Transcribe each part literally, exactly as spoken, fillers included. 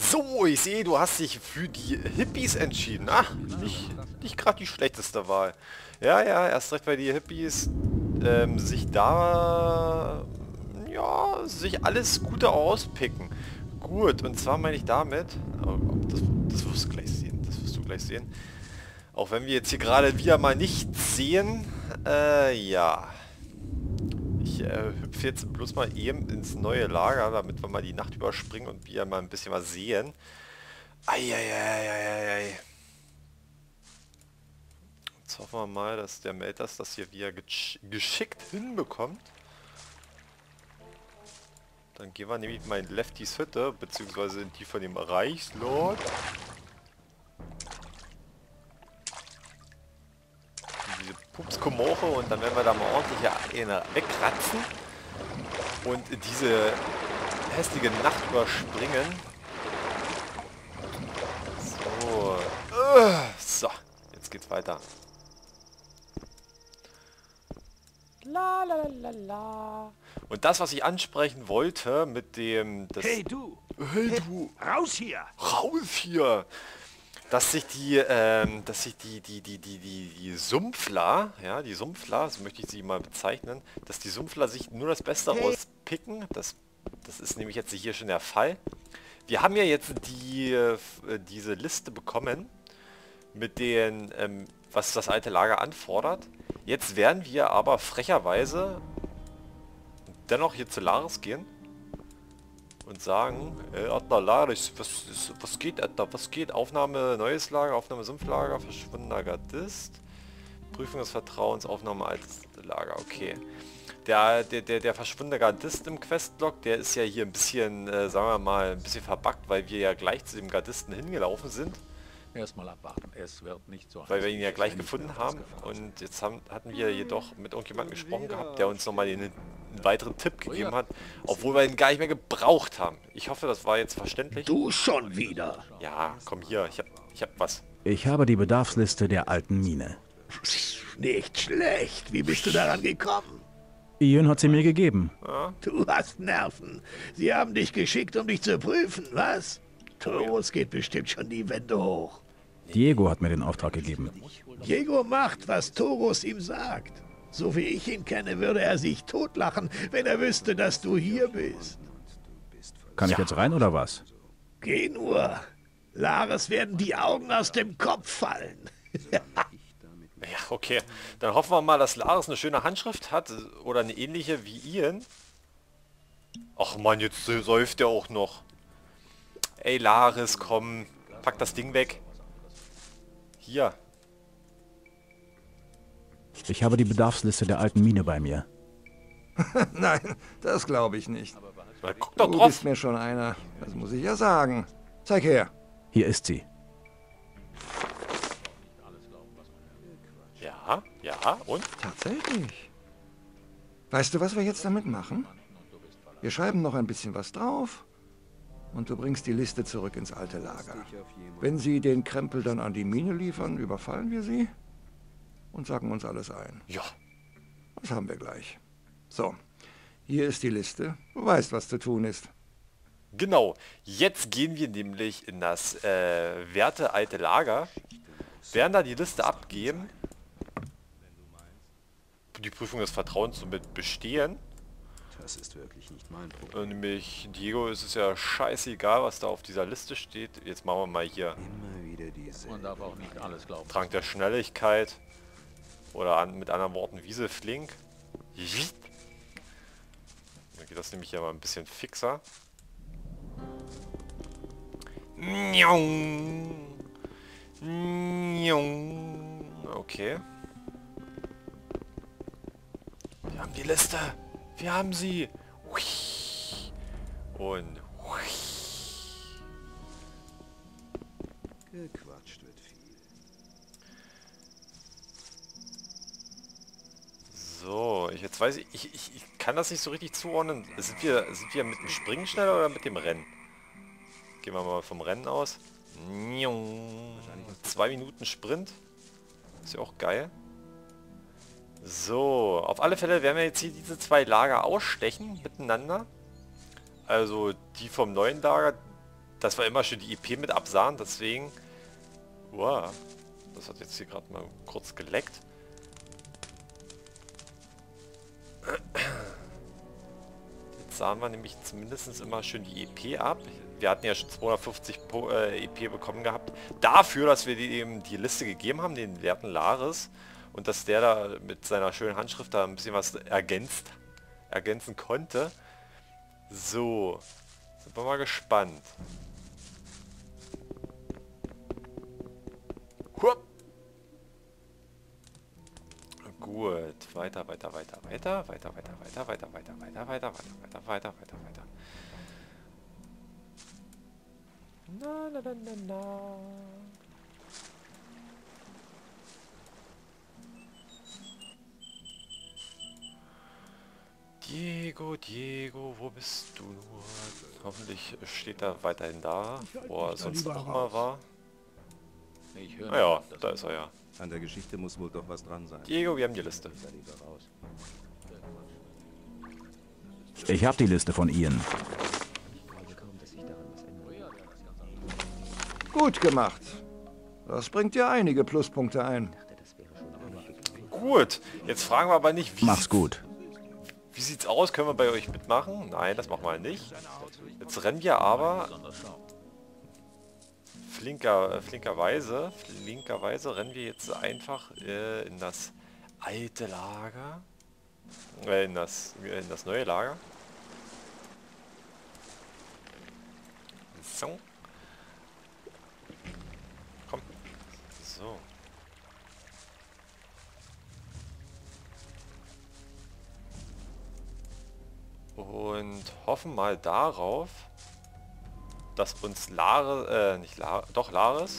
So, ich sehe, du hast dich für die Hippies entschieden. Ach, nicht, nicht gerade die schlechteste Wahl. Ja, ja, erst recht, weil die Hippies ähm, sich da, ja, sich alles Gute auspicken. Gut, und zwar meine ich damit, oh, das, das wirst du gleich sehen, das wirst du gleich sehen. Auch wenn wir jetzt hier gerade wieder mal nichts sehen, äh, ja. Ich äh, hüpfe jetzt bloß mal eben ins neue Lager, damit wir mal die Nacht überspringen und wir mal ein bisschen was sehen. Eieieiei. Jetzt hoffen wir mal, dass der Melters das hier wieder gesch geschickt hinbekommt. Dann gehen wir nämlich mal in Leftys Hütte, beziehungsweise in die von dem Reichslord. Diese Pupskomoche, und dann werden wir da mal ordentlich eine wegkratzen und diese hässliche Nacht überspringen. So. So, jetzt geht's weiter. La, la, la, la. Und das, was ich ansprechen wollte mit dem... Das Hey du! Hey du! Raus hier! Raus hier! Dass sich die, ähm, dass sich die, die, die, die, die, die Sumpfler, ja, die Sumpfler, so möchte ich sie mal bezeichnen, dass die Sumpfler sich nur das Beste Hey. rauspicken. Das, das ist nämlich jetzt hier schon der Fall. Wir haben ja jetzt die, äh, diese Liste bekommen, mit den, ähm, was das alte Lager anfordert. Jetzt werden wir aber frecherweise dennoch hier zu Laris gehen und sagen, äh, Adler Laris, was, ist, was geht, Adler, was geht? Aufnahme neues Lager, Aufnahme Sumpflager, verschwundener Gardist, Prüfung des Vertrauens, Aufnahme altes Lager, okay. Der, der, der, der verschwundene Gardist im Questlog, der ist ja hier ein bisschen, äh, sagen wir mal, ein bisschen verbuggt, weil wir ja gleich zu dem Gardisten hingelaufen sind. Erstmal abwarten, es wird nicht so. Weil wir ihn ja gleich gefunden haben, und jetzt haben, hatten wir jedoch mit irgendjemandem gesprochen gehabt, der uns nochmal den, einen weiteren Tipp gegeben hat, obwohl wir ihn gar nicht mehr gebraucht haben. Ich hoffe, das war jetzt verständlich. Du schon wieder! Ja, komm hier, ich hab, ich hab was. Ich habe die Bedarfsliste der alten Mine. Nicht schlecht. Wie bist du daran gekommen? Ian hat sie mir gegeben. Du hast Nerven. Sie haben dich geschickt, um dich zu prüfen, was? Taurus geht bestimmt schon die Wände hoch. Diego hat mir den Auftrag gegeben. Diego macht, was Taurus ihm sagt. So wie ich ihn kenne, würde er sich totlachen, wenn er wüsste, dass du hier bist. Kann ich jetzt rein oder was? Geh nur. Lares werden die Augen aus dem Kopf fallen. Ja, okay. Dann hoffen wir mal, dass Laris eine schöne Handschrift hat oder eine ähnliche wie Ian. Ach man, jetzt säuft er auch noch. Ey Laris, komm, pack das Ding weg. Hier. Ich habe die Bedarfsliste der alten Mine bei mir. Nein, das glaube ich nicht. Na, guck doch Du drauf. bist mir schon einer, das muss ich ja sagen. Zeig her. Hier ist sie. Ja, ja, und? Tatsächlich. Weißt du, was wir jetzt damit machen? Wir schreiben noch ein bisschen was drauf und du bringst die Liste zurück ins alte Lager. Wenn sie den Krempel dann an die Mine liefern, überfallen wir sie und sagen uns alles ein. Ja. Das haben wir gleich. So, hier ist die Liste. Du weißt, was zu tun ist. Genau. Jetzt gehen wir nämlich in das äh, werte alte Lager, werden da die Liste abgeben, die Prüfung des Vertrauens somit bestehen. Das ist wirklich nicht mein Und Problem. nämlich Diego ist es ja scheißegal, was da auf dieser Liste steht. Jetzt machen wir mal hier Immer wieder diese. Man darf auch nicht alles glauben. Trank der Schnelligkeit. Oder an, mit anderen Worten Wiese flink. Dann geht das nämlich ja mal ein bisschen fixer. Okay. Wir haben die Liste. Wir haben sie. Und Gequatscht wird viel. so, ich jetzt weiß ich, ich, ich, ich kann das nicht so richtig zuordnen. Sind wir, sind wir mit dem Springen schneller oder mit dem Rennen? Gehen wir mal vom Rennen aus. Zwei Minuten Sprint. Ist ja auch geil. So, auf alle Fälle werden wir jetzt hier diese zwei Lager ausstechen miteinander. Also die vom neuen Lager, dass wir immer schön die I P mit absahen, deswegen... Wow, das hat jetzt hier gerade mal kurz geleckt. Jetzt sahen wir nämlich zumindest immer schön die E P ab. Wir hatten ja schon zweihundertfünfzig po, äh, E P bekommen gehabt. Dafür, dass wir die, eben die Liste gegeben haben, den werten Laris. Und dass der da mit seiner schönen Handschrift da ein bisschen was ergänzt, ergänzen konnte. So, sind wir mal gespannt. Hup. Gut, weiter, weiter, weiter, weiter, weiter, weiter, weiter, weiter, weiter, weiter, weiter, weiter, weiter, weiter, weiter, weiter. Na, na, na, na, na. Diego, Diego, wo bist du nur? Hoffentlich steht er weiterhin da, wo er sonst noch mal war. Ich höre Naja, nicht, dass da ist er ja. An der Geschichte muss wohl doch was dran sein. Diego, wir haben die Liste. Ich habe die Liste von Ian. Gut gemacht. Das bringt dir einige Pluspunkte ein. Gut, jetzt fragen wir aber nicht, wie, Mach's gut. wie sieht's aus? Können wir bei euch mitmachen? Nein, das machen wir nicht. Jetzt rennen wir aber flinker, flinkerweise, flinkerweise rennen wir jetzt einfach äh, in das alte Lager, äh, in das, in das neue Lager. So. Komm. So. Und hoffen mal darauf, dass uns Laris, äh, nicht Laris, doch Laris,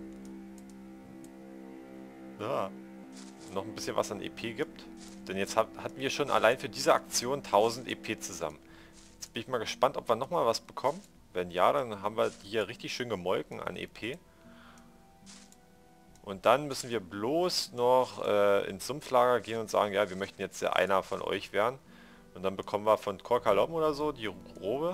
ja, noch ein bisschen was an E P gibt. Denn jetzt hat, hatten wir schon allein für diese Aktion tausend E P zusammen. Jetzt bin ich mal gespannt, ob wir nochmal was bekommen. Wenn ja, dann haben wir die hier richtig schön gemolken an E P. Und dann müssen wir bloß noch äh, ins Sumpflager gehen und sagen, ja, wir möchten jetzt ja einer von euch werden. Und dann bekommen wir von Korkalom oder so die Robe.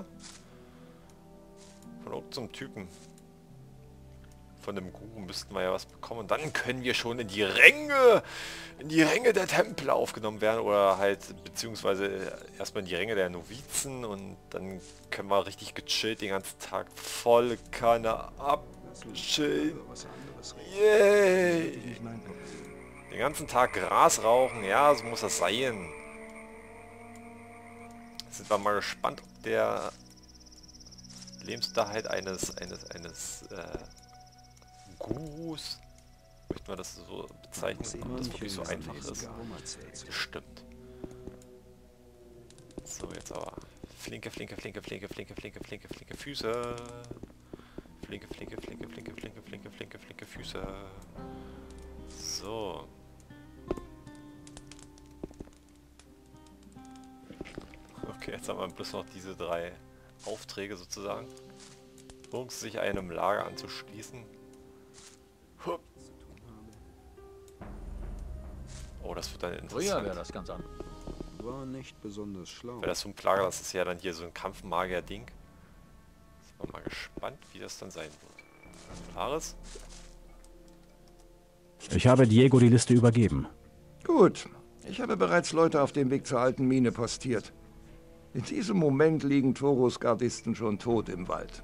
Von irgendeinem Typen. Von dem Guru müssten wir ja was bekommen. Und dann können wir schon in die Ränge, in die Ränge der Tempel aufgenommen werden. Oder halt, beziehungsweise erstmal in die Ränge der Novizen. Und dann können wir richtig gechillt den ganzen Tag voll Kanne abchillen. Yay! Den ganzen Tag Gras rauchen. Ja, so muss das sein. Sind wir mal gespannt, ob der Lebensunterhalt eines eines eines äh, Gurus, möchten wir das so bezeichnen, ob das wirklich so einfach ist. Stimmt. So, jetzt aber flinke, flinke, flinke, flinke, flinke, flinke, flinke, flinke Füße. Flinke, flinke, flinke, flinke, flinke, flinke, flinke, flinke Füße. So. Okay, jetzt haben wir bloß noch diese drei Aufträge sozusagen. Um sich einem Lager anzuschließen. Hup. Oh, das wird dann Früher interessant. wäre das ganz anders. War nicht besonders schlau. Weil das Sumpflager, das ist ja dann hier so ein Kampfmagier-Ding. Sind wir mal gespannt, wie das dann sein wird. Laris? Ich habe Diego die Liste übergeben. Gut. Ich habe bereits Leute auf dem Weg zur alten Mine postiert. In diesem Moment liegen Toros Gardisten schon tot im Wald.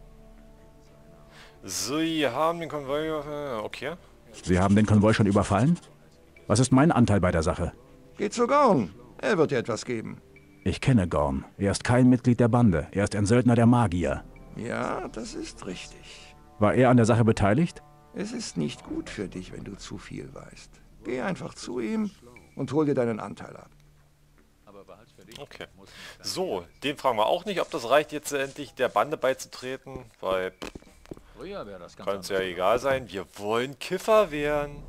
Sie haben den Konvoi... äh, Okay. Sie haben den Konvoi schon überfallen? Was ist mein Anteil bei der Sache? Geht zu Gorn. Er wird dir etwas geben. Ich kenne Gorn. Er ist kein Mitglied der Bande. Er ist ein Söldner der Magier. Ja, das ist richtig. War er an der Sache beteiligt? Es ist nicht gut für dich, wenn du zu viel weißt. Geh einfach zu ihm und hol dir deinen Anteil ab. Okay. So, den fragen wir auch nicht, ob das reicht, jetzt endlich der Bande beizutreten, weil pff, Früher wäre das ganz kann uns ja anders. egal sein. Wir wollen Kiffer werden.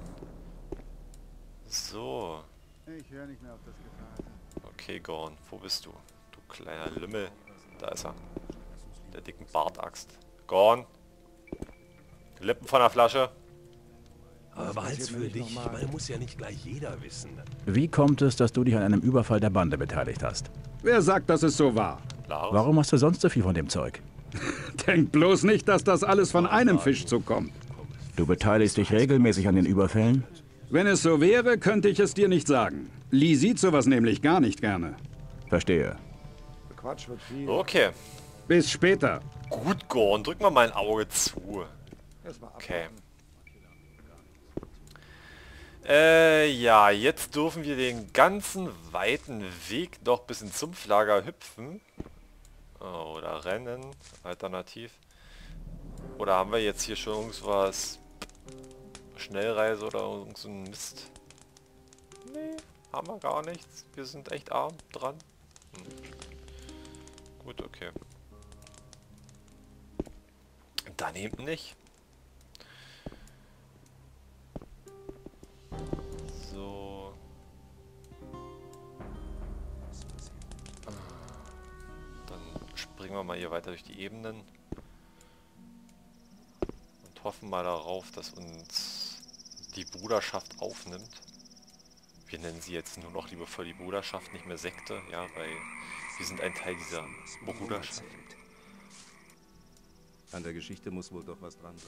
So. Ich höre nicht mehr auf das Gefasel. Okay, Gorn, wo bist du? Du kleiner Lümmel. Da ist er. Der dicken Bartaxt. Gorn. Lippen von der Flasche. Aber behalt's für dich, weil muss ja nicht gleich jeder wissen. Wie kommt es, dass du dich an einem Überfall der Bande beteiligt hast? Wer sagt, dass es so war? Laris? Warum hast du sonst so viel von dem Zeug? Denkt bloß nicht, dass das alles von einem Fischzug kommt. Du beteiligst dich regelmäßig an den Überfällen? Wenn es so wäre, könnte ich es dir nicht sagen. Lee sieht sowas nämlich gar nicht gerne. Verstehe. Quatsch wird viel. Okay. Bis später. Gut, Gorn, drück mal mein Auge zu. Okay. Äh, ja, jetzt dürfen wir den ganzen weiten Weg noch bis ins Sumpflager hüpfen. Oh, oder rennen, alternativ. Oder haben wir jetzt hier schon irgendwas... Schnellreise oder irgend so ein Mist? Nee, haben wir gar nichts. Wir sind echt arm dran. Hm. Gut, okay. Dann eben nicht. So. Dann springen wir mal hier weiter durch die Ebenen. Und hoffen mal darauf, dass uns die Bruderschaft aufnimmt. Wir nennen sie jetzt nur noch liebevoll die Bruderschaft, nicht mehr Sekte, ja, weil wir sind ein Teil dieser Bruderschaft. An der Geschichte muss wohl doch was dran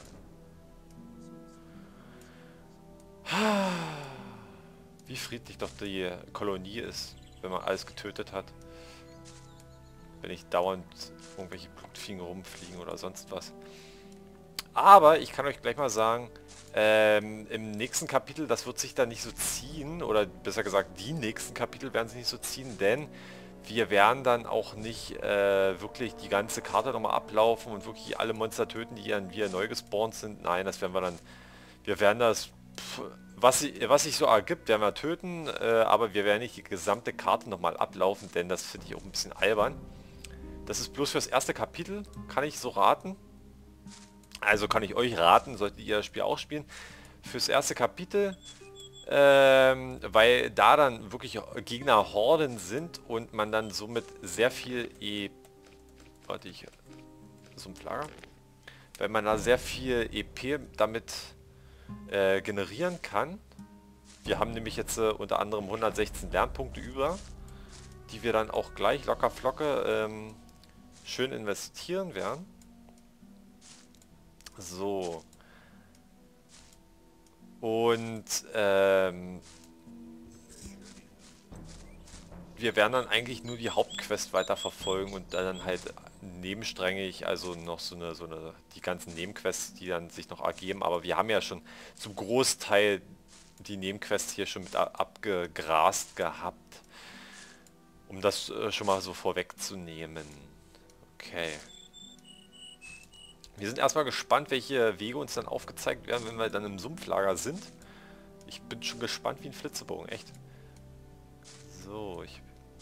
sein. Wie friedlich doch die Kolonie ist, wenn man alles getötet hat. Wenn nicht dauernd irgendwelche Blutfliegen rumfliegen oder sonst was. Aber ich kann euch gleich mal sagen, ähm, im nächsten Kapitel, das wird sich dann nicht so ziehen, oder besser gesagt, die nächsten Kapitel werden sich nicht so ziehen, denn wir werden dann auch nicht äh, wirklich die ganze Karte nochmal ablaufen und wirklich alle Monster töten, die dann wieder neu gespawnt sind. Nein, das werden wir dann, wir werden das, pff, was, was sich so ergibt, werden wir töten, äh, aber wir werden nicht die gesamte Karte nochmal ablaufen, denn das finde ich auch ein bisschen albern. Das ist bloß fürs erste Kapitel, kann ich so raten. Also kann ich euch raten, solltet ihr das Spiel auch spielen, fürs erste Kapitel, ähm, weil da dann wirklich Gegnerhorden sind und man dann somit sehr viel E... Warte, ich... Sumpflager? Weil man da sehr viel E P damit äh, generieren kann. Wir haben nämlich jetzt äh, unter anderem hundertsechzehn Lernpunkte über, die wir dann auch gleich locker flocke ähm, schön investieren werden. So. Und ähm, wir werden dann eigentlich nur die Hauptquest weiter verfolgen und dann halt nebensträngig, also noch so eine, so eine, die ganzen Nebenquests, die dann sich noch ergeben, aber wir haben ja schon zum Großteil die Nebenquests hier schon mit abgegrast gehabt, um das äh, schon mal so vorwegzunehmen. Okay. Wir sind erstmal gespannt, welche Wege uns dann aufgezeigt werden, wenn wir dann im Sumpflager sind. Ich bin schon gespannt wie ein Flitzebogen, echt. So, ich...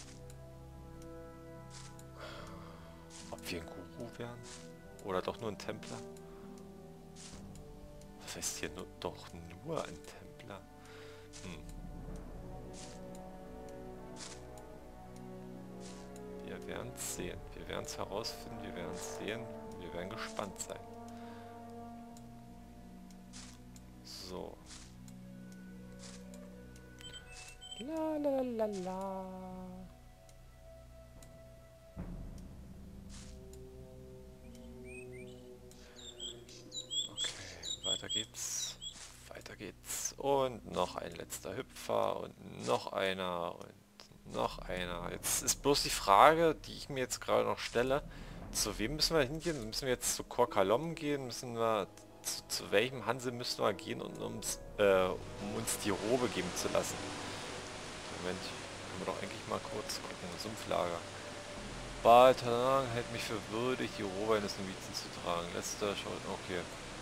Ob wir ein Guru werden? Oder doch nur ein Templer? Was heißt hier nur, doch nur ein Templer? Hm. Wir werden es sehen. Wir werden es herausfinden, wir werden es sehen. Wir werden gespannt sein. So. La la la la. Okay, weiter geht's. Weiter geht's. Und noch ein letzter Hüpfer und noch einer und noch einer. Jetzt ist bloß die Frage, die ich mir jetzt gerade noch stelle. Zu wem müssen wir hingehen? Müssen wir jetzt zu Korkalom gehen? Müssen wir zu, zu welchem Hansel müssen wir gehen, und ums, äh, um uns die Robe geben zu lassen? Moment, können wir doch eigentlich mal kurz gucken. Sumpflager. Baltan hält mich für würdig, die Robe eines Novizen zu tragen. Letzter schaut, okay.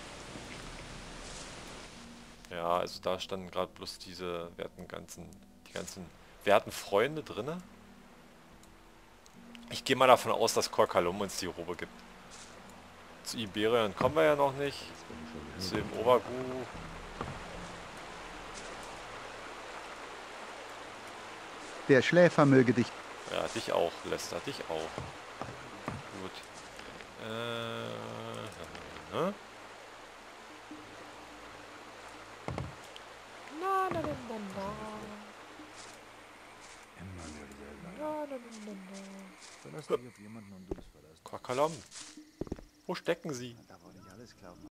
Ja, also da standen gerade bloß diese werten ganzen, die ganzen werten Freunde drinne. Ich gehe mal davon aus, dass Korkalom uns die Robe gibt. Zu Iberion kommen wir ja noch nicht. Zu dem Oberguru. Der Schläfer möge dich... Ja, dich auch, Lester, dich auch. Gut. Äh... Hä? Na, na, na, na, na. Verlass dich auf jemanden und du bist verlassen. Korkalom. Wo stecken sie?